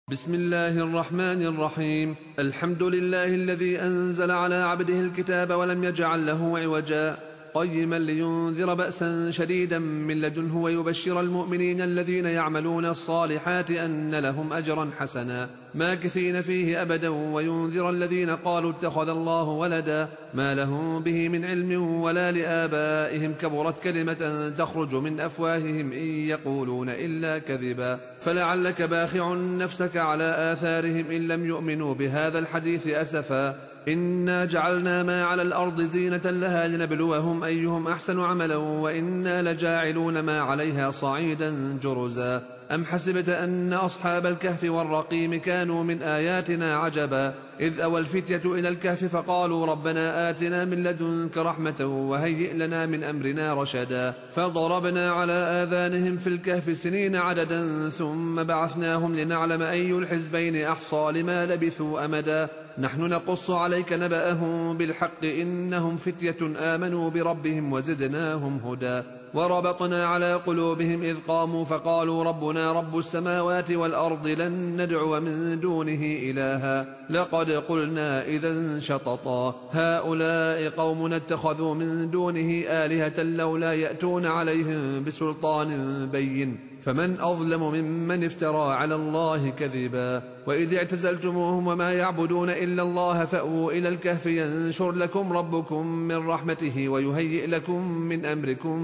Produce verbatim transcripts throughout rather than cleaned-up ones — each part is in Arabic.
بسم الله الرحمن الرحيم. الحمد لله الذي أنزل على عبده الكتاب ولم يجعل له عوجا قيما لينذر بأسا شديدا من لدنه ويبشر المؤمنين الذين يعملون الصالحات أن لهم أجرا حسنا ماكثين فيه أبدا وينذر الذين قالوا اتخذ الله ولدا ما لهم به من علم ولا لآبائهم كبرت كلمة تخرج من أفواههم إن يقولون إلا كذبا فلعلك باخع نفسك على آثارهم إن لم يؤمنوا بهذا الحديث أسفا إنا جعلنا ما على الأرض زينة لها لنبلوهم أيهم أحسن عملا وإنا لجاعلون ما عليها صعيدا جرزا أم حسبت أن أصحاب الكهف والرقيم كانوا من آياتنا عجبا إذ أوى الفتية إلى الكهف فقالوا ربنا آتنا من لدنك رحمة وهيئ لنا من أمرنا رشدا فضربنا على آذانهم في الكهف سنين عددا ثم بعثناهم لنعلم أي الحزبين أحصى لما لبثوا أمدا نحن نقص عليك نبأهم بالحق إنهم فتية آمنوا بربهم وزدناهم هدى وربطنا على قلوبهم إذ قاموا فقالوا ربنا رب السماوات والأرض لن ندعو من دونه إلها لقد قلنا إذا شططا هؤلاء قوم اتخذوا من دونه آلهة لولا يأتون عليهم بسلطان بين فمن أظلم ممن افترى على الله كذبا وإذ اعتزلتموهم وما يعبدون إلا الله فأووا إلى الكهف ينشر لكم ربكم من رحمته ويهيئ لكم من أمركم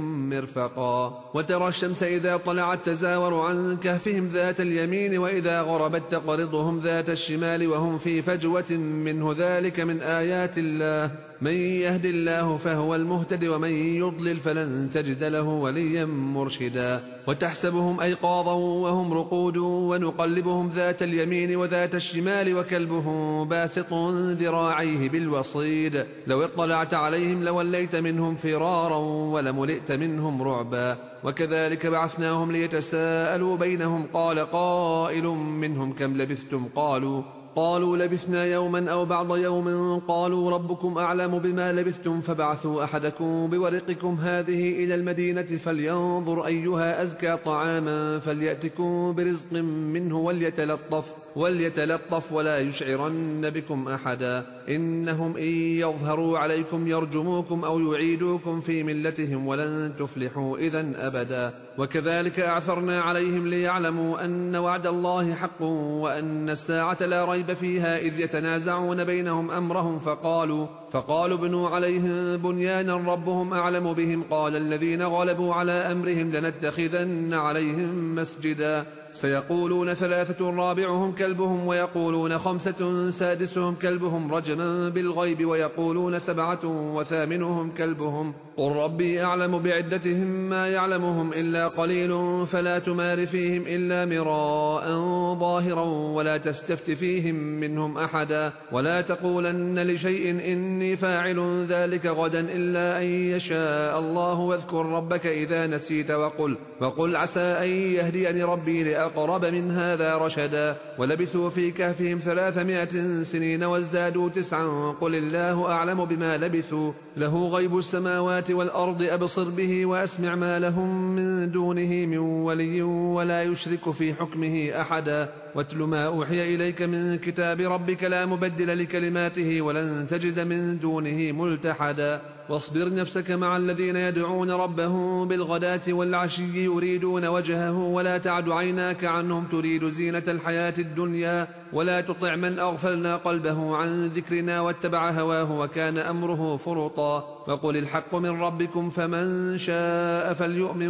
مرفقا وترى الشمس إذا طلعت تزاور عن كهفهم ذات اليمين وإذا غربت تقرضهم ذات الشمال وهم في فجوة منه ذلك من آيات الله من يهد الله فهو المهتد ومن يضلل فلن تجد له وليا مرشدا وتحسبهم أيقاظا وهم رقود ونقلبهم ذات اليمين وذات الشمال وكلبهم باسط ذراعيه بالوصيد لو اطلعت عليهم لوليت منهم فرارا ولملئت منهم رعبا وكذلك بعثناهم ليتساءلوا بينهم قال قائل منهم كم لبثتم قالوا قالوا لبثنا يوما أو بعض يوم قالوا ربكم أعلم بما لبثتم فبعثوا أحدكم بورقكم هذه إلى المدينة فلينظر أيها أزكى طعاما فليأتكم برزق منه وليتلطف وليتلطف ولا يشعرن بكم أحدا إنهم إن يظهروا عليكم يرجموكم أو يعيدوكم في ملتهم ولن تفلحوا إذن أبدا وكذلك أعثرنا عليهم ليعلموا أن وعد الله حق وأن الساعة لا ريب فيها إذ يتنازعون بينهم أمرهم فقالوا فقالوا ابنوا عليهم بنيانا ربهم أعلم بهم قال الذين غلبوا على أمرهم لنتخذن عليهم مسجدا سيقولون ثلاثة رابعهم كلبهم ويقولون خمسة سادسهم كلبهم رجما بالغيب ويقولون سبعة وثامنهم كلبهم قل ربي أعلم بعدتهم ما يعلمهم إلا قليل فلا تمار فيهم إلا مراء ظاهرا ولا تستفت فيهم منهم أحدا ولا تقولن لشيء إني فاعل ذلك غدا إلا أن يشاء الله واذكر ربك إذا نسيت وقل, وقل عسى أن يهديني ربي لأقرب من هذا رشدا ولبثوا في كهفهم ثلاثمائة سنين وازدادوا تسعا قل الله أعلم بما لبثوا له غيب السماوات والأرض أبصر به وأسمع ما لهم من دونه من ولي ولا يشرك في حكمه أحدا واتل ما أوحي إليك من كتاب ربك لا مبدل لكلماته ولن تجد من دونه ملتحدا واصبر نفسك مع الذين يدعون ربهم بالغداة والعشي يريدون وجهه ولا تعد عيناك عنهم تريد زينة الحياة الدنيا ولا تطع من أغفلنا قلبه عن ذكرنا واتبع هواه وكان أمره فرطا وقل الحق من ربكم فمن شاء فليؤمن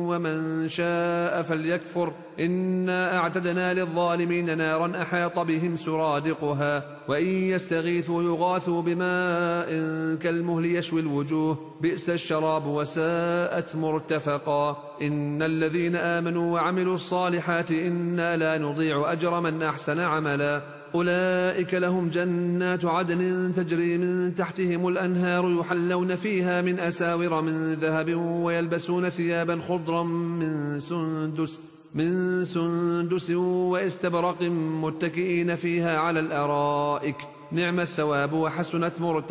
ومن شاء فليكفر إنا أعتدنا للظالمين نارا أحاط بهم سرادقها وإن يستغيثوا يغاثوا بماء كالمهل يشوي الوجوه بئس الشراب وساءت مرتفقا إن الذين آمنوا وعملوا الصالحات إنا لا نضيع أجر من أحسن عملا أولئك لهم جنات عدن تجري من تحتهم الأنهار يحلون فيها من أساور من ذهب ويلبسون ثيابا خضرا من سندس من سندس واستبرق متكئين فيها على الأرائك نعم الثواب وحسنت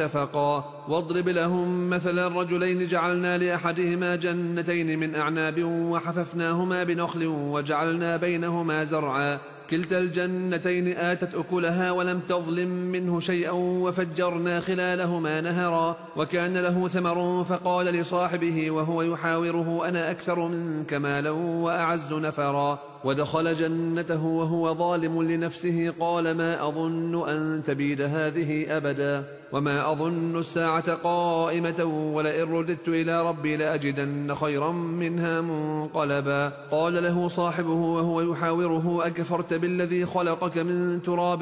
مرتفقا واضرب لهم مثلا الرجلين جعلنا لأحدهما جنتين من أعناب وحففناهما بنخل وجعلنا بينهما زرعا كلتا الجنتين آتت أكلها ولم تظلم منه شيئا وفجرنا خلالهما نهرا وكان له ثمر فقال لصاحبه وهو يحاوره أنا أكثر منك مالا وأعز نفرا ودخل جنته وهو ظالم لنفسه قال ما أظن أن تبيد هذه أبدا وما أظن الساعة قائمة ولئن رددت إلى ربي لأجدن خيرا منها منقلبا قال له صاحبه وهو يحاوره أكفرت بالذي خلقك من تراب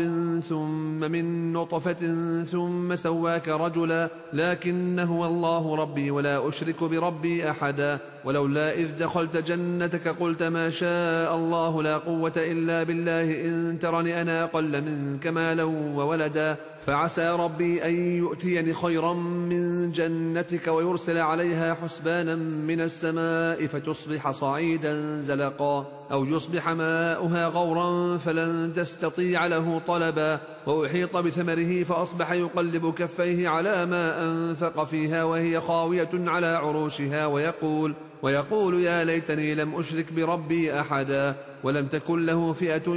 ثم من نطفة ثم سواك رجلا لكن هو الله ربي ولا أشرك بربي أحدا ولولا إذ دخلت جنتك قلت ما شاء الله لا قوة إلا بالله إن ترني أنا أقل منك مالا وولدا فعسى ربي أن يؤتيني خيرا من جنتك ويرسل عليها حسبانا من السماء فتصبح صعيدا زلقا أو يصبح ماؤها غورا فلن تستطيع له طلبا وأحيط بثمره فأصبح يقلب كفيه على ما أنفق فيها وهي خاوية على عروشها ويقول ويقول يا ليتني لم أشرك بربي أحدا ولم تكن له فئة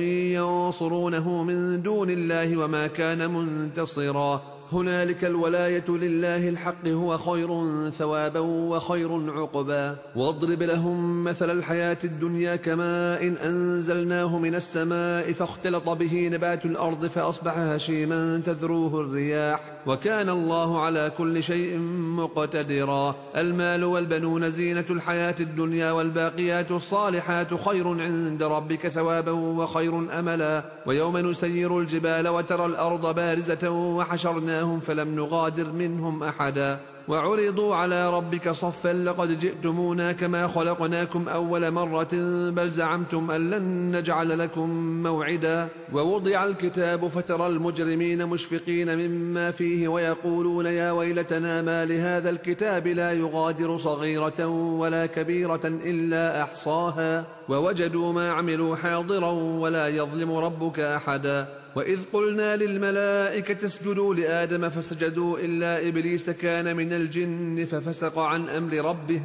ينصرونه من دون الله وما كان منتصرا هنالك الولاية لله الحق هو خير ثوابا وخير عقبا واضرب لهم مثل الحياة الدنيا كماء إن أنزلناه من السماء فاختلط به نبات الأرض فأصبح هشيما تذروه الرياح وكان الله على كل شيء مقتدرا المال والبنون زينة الحياة الدنيا والباقيات الصالحات خير عند ربك ثوابا وخير أملا ويوم نسير الجبال وترى الأرض بارزة وحشرناهم فلم نغادر منهم أحدا وعرضوا على ربك صفا لقد جئتمونا كما خلقناكم أول مرة بل زعمتم أن لن نجعل لكم موعدا ووضع الكتاب فترى المجرمين مشفقين مما فيه ويقولون يا ويلتنا ما لهذا الكتاب لا يغادر صغيرة ولا كبيرة إلا أحصاها ووجدوا ما عملوا حاضرا ولا يظلم ربك أحدا وإذ قلنا للملائكة اسجدوا لآدم فسجدوا إلا إبليس كان من الجن ففسق عن أمر ربه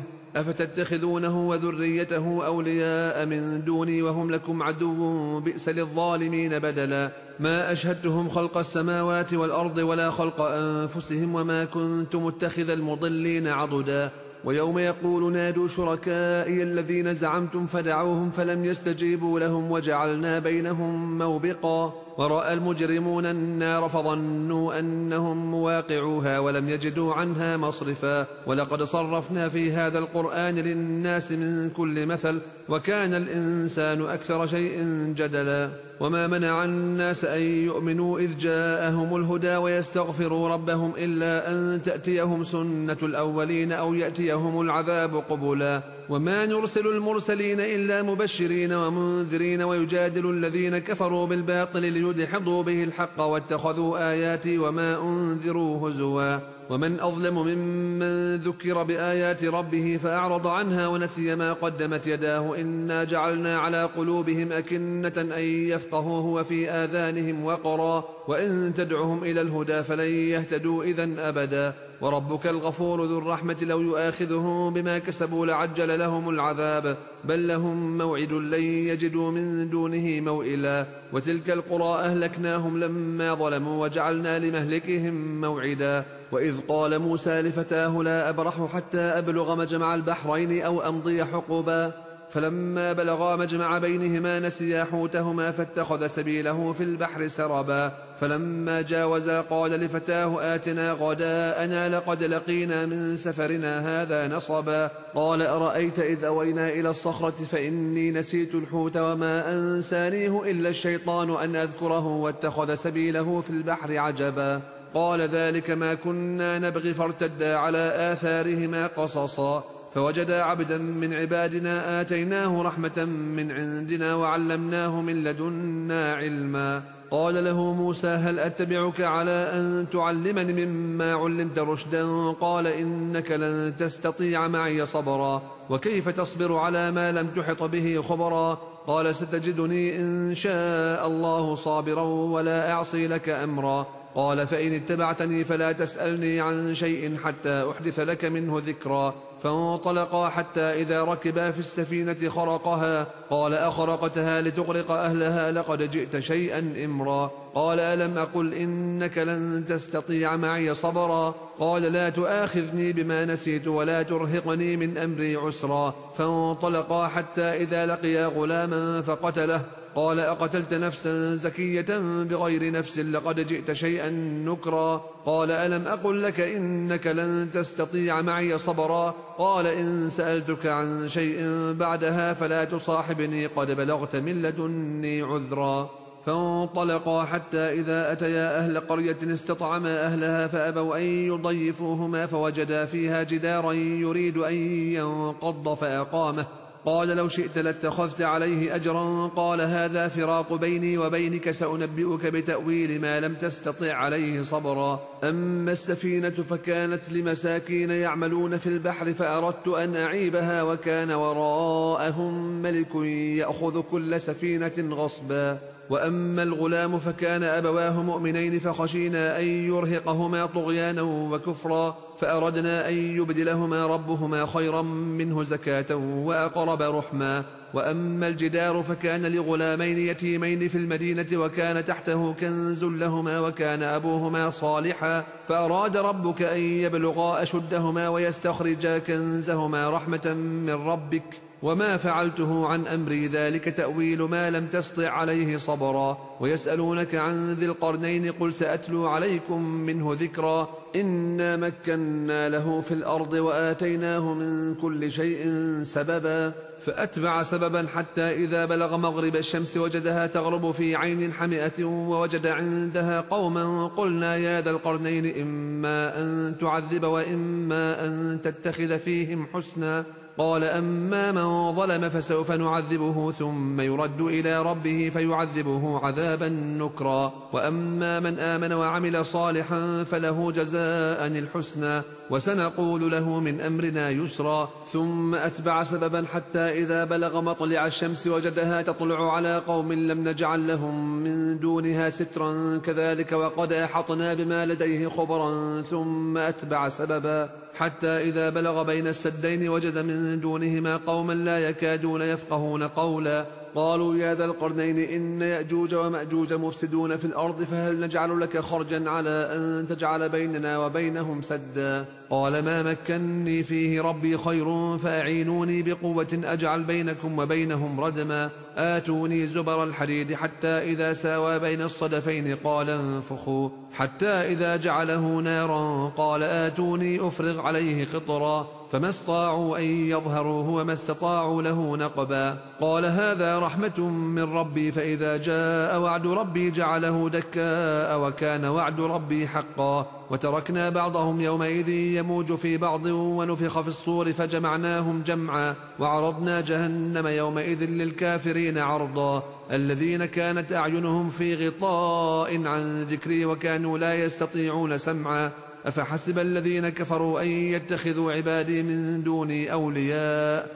أفتتخذونه وذريته أولياء من دوني وهم لكم عدو بئس للظالمين بدلا ما أشهدتهم خلق السماوات والأرض ولا خلق أنفسهم وما كنت متخذ المضلين عضدا ويوم يقول نادوا شركائي الذين زعمتم فدعوهم فلم يستجيبوا لهم وجعلنا بينهم موبقا ورأى المجرمون النار فظنوا أنهم مواقعوها ولم يجدوا عنها مصرفا ولقد صرفنا في هذا القرآن للناس من كل مثل وكان الإنسان أكثر شيء جدلا وما منع الناس أن يؤمنوا إذ جاءهم الهدى ويستغفروا ربهم إلا أن تأتيهم سنة الأولين أو يأتيهم العذاب قبلا وما نرسل المرسلين إلا مبشرين ومنذرين ويجادل الذين كفروا بالباطل ليدحضوا به الحق واتخذوا آياتي وما أنذروا هزوا ومن أظلم ممن ذكر بآيات ربه فأعرض عنها ونسي ما قدمت يداه إنا جعلنا على قلوبهم أكنة أن يفقهوه وفي آذانهم وقرا وإن تدعهم إلى الهدى فلن يهتدوا إذن أبدا وربك الغفور ذو الرحمة لو يؤاخذهم بما كسبوا لعجل لهم العذاب بل لهم موعد لن يجدوا من دونه موئلا وتلك القرى أهلكناهم لما ظلموا وجعلنا لمهلكهم موعدا وإذ قال موسى لفتاه لا أبرح حتى أبلغ مجمع البحرين أو أمضي حقبا فلما بلغا مجمع بينهما نسيا حوتهما فاتخذ سبيله في البحر سربا فلما جاوزا قال لفتاه آتنا غداءنا لقد لقينا من سفرنا هذا نصبا قال أرأيت إذ أوينا إلى الصخرة فإني نسيت الحوت وما أنسانيه إلا الشيطان أن أذكره واتخذ سبيله في البحر عجبا قال ذلك ما كنا نبغي فارتدا على آثارهما قصصا فوجدا عبدا من عبادنا آتيناه رحمة من عندنا وعلمناه من لدنا علما قال له موسى هل أتبعك على أن تعلمني مما علمت رشدا قال إنك لن تستطيع معي صبرا وكيف تصبر على ما لم تحط به خبرا قال ستجدني إن شاء الله صابرا ولا أعصي لك أمرا قال فإن اتبعتني فلا تسألني عن شيء حتى أحدث لك منه ذكرا. فانطلقا حتى إذا ركبا في السفينة خرقها. قال أخرقتها لتغرق أهلها لقد جئت شيئا إمرا. قال ألم أقل إنك لن تستطيع معي صبرا. قال لا تؤاخذني بما نسيت ولا ترهقني من أمري عسرا. فانطلقا حتى إذا لقيا غلاما فقتله. قال أقتلت نفسا زكية بغير نفس لقد جئت شيئا نكرا. قال ألم أقل لك إنك لن تستطيع معي صبرا. قال إن سألتك عن شيء بعدها فلا تصاحبني قد بلغت من لدني عذرا. فانطلقا حتى إذا أتيا أهل قرية استطعما أهلها فأبوا أن يضيفوهما فوجدا فيها جدارا يريد أن ينقض فأقامه. قال لو شئت لاتخذت عليه أجرا. قال هذا فراق بيني وبينك سأنبئك بتأويل ما لم تستطع عليه صبرا. أما السفينة فكانت لمساكين يعملون في البحر فأردت أن أعيبها وكان وراءهم ملك يأخذ كل سفينة غصبا. وأما الغلام فكان أبواه مؤمنين فخشينا أن يرهقهما طغيانا وكفرا فأردنا أن يبدلهما ربهما خيرا منه زكاة وأقرب رحما. وأما الجدار فكان لغلامين يتيمين في المدينة وكان تحته كنز لهما وكان أبوهما صالحا فأراد ربك أن يبلغا أشدهما ويستخرجا كنزهما رحمة من ربك وما فعلته عن أمري ذلك تأويل ما لم تسطع عليه صبرا. ويسألونك عن ذي القرنين قل سأتلو عليكم منه ذكرا. إنا مكنا له في الأرض وآتيناه من كل شيء سببا. فأتبع سببا حتى إذا بلغ مغرب الشمس وجدها تغرب في عين حمئة ووجد عندها قوما قلنا يا ذا القرنين إما أن تعذب وإما أن تتخذ فيهم حسنا. قال أما من ظلم فسوف نعذبه ثم يرد إلى ربه فيعذبه عذابا نكرا. وأما من آمن وعمل صالحا فله جزاء الحسنى وسنقول له من أمرنا يسرا. ثم أتبع سببا حتى إذا بلغ مطلع الشمس وجدها تطلع على قوم لم نجعل لهم من دونها سترا كذلك وقد أحطنا بما لديه خبرا. ثم أتبع سببا حتى إذا بلغ بين السدين وجد من دونهما قوما لا يكادون يفقهون قولا. قالوا يا ذا القرنين إن يأجوج ومأجوج مفسدون في الأرض فهل نجعل لك خرجا على أن تجعل بيننا وبينهم سدا. قال ما مكني فيه ربي خير فأعينوني بقوة أجعل بينكم وبينهم ردما. آتوني زبر الحديد حتى إذا ساوى بين الصدفين قال انفخوا حتى إذا جعله نارا قال آتوني أفرغ عليه قطرا. فما استطاعوا أن يظهروه وما استطاعوا له نقبا. قال هذا رحمة من ربي فإذا جاء وعد ربي جعله دكاء وكان وعد ربي حقا. وتركنا بعضهم يومئذ يموج في بعض ونفخ في الصور فجمعناهم جمعا وعرضنا جهنم يومئذ للكافرين عرضا. الذين كانت أعينهم في غطاء عن ذكري وكانوا لا يستطيعون سمعا. أفحسب الذين كفروا أن يتخذوا عبادي من دوني أولياء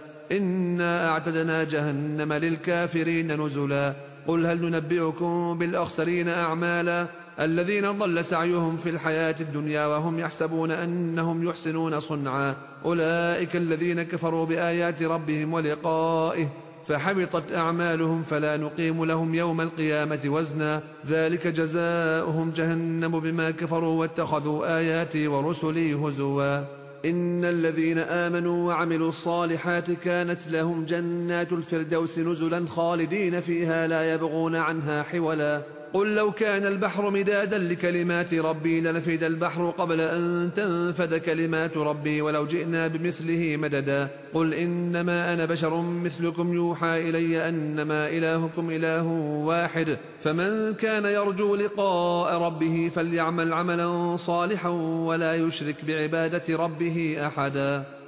إنا أعتدنا جهنم للكافرين نزلا. قل هل ننبئكم بالأخسرين أعمالا الذين ضل سعيهم في الحياة الدنيا وهم يحسبون أنهم يحسنون صنعا. أولئك الذين كفروا بآيات ربهم ولقائه فحبطت أعمالهم فلا نقيم لهم يوم القيامة وزنا. ذلك جزاؤهم جهنم بما كفروا واتخذوا آياتي ورسلي هزوا. إن الذين آمنوا وعملوا الصالحات كانت لهم جنات الفردوس نزلا خالدين فيها لا يبغون عنها حولا. قل لو كان البحر مدادا لكلمات ربي لنفد البحر قبل أن تنفد كلمات ربي ولو جئنا بمثله مددا. قل إنما أنا بشر مثلكم يوحى إلي أنما إلهكم إله واحد فمن كان يرجو لقاء ربه فليعمل عملا صالحا ولا يشرك بعبادة ربه أحدا.